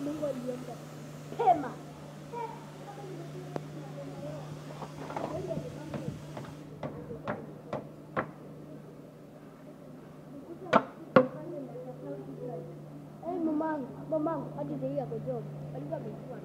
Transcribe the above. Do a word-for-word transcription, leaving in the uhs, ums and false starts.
Mungu aliomba pema. Eh, mamangu, mamangu, hadi ndio yako job. Alikuwa amekuwa